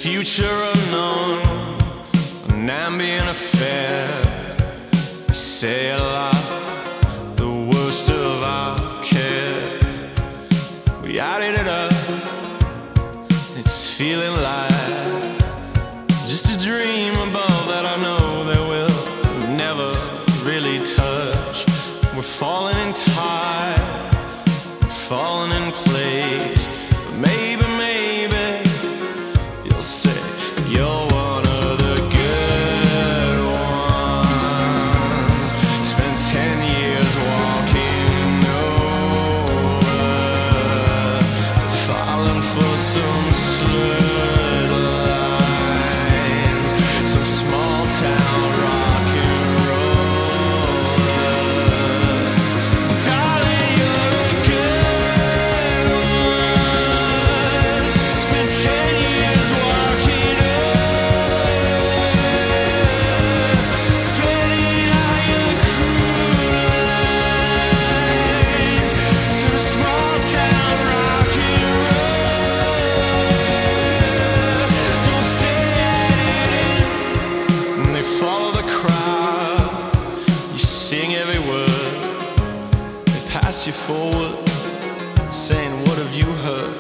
future unknown, an ambient affair. We say a lot, the worst of our cares. We added it up, it's feeling like just a dream above that I know that we'll never really touch. We're falling in time, falling in place, but maybe you'll say you're one of the good ones. Spent 10 years walking over, falling for some slurred lines, some small town rock and roller. Darling, you're a good one. Spent 10 years walking over, spinning out your cruel lines, some small town rock and roll. Don't say that and they follow the crowd. You sing every word, they pass you forward, saying, what have you heard?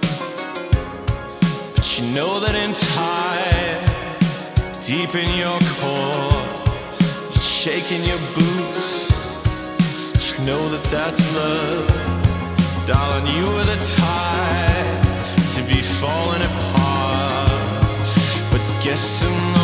But you know that in time, deep in your core, you're shaking your boots. You know that that's love. Darling, you were the type to be falling apart, but guess I'm not.